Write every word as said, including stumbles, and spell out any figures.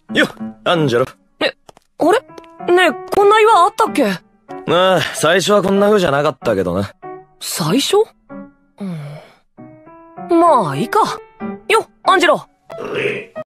よっ、アンジェロ。 え、あれねえ、こんな岩あったっけ？ ああ、最初はこんな風じゃなかったけどな。 最初？うん。まあ、いいか。よっ、アンジェロ。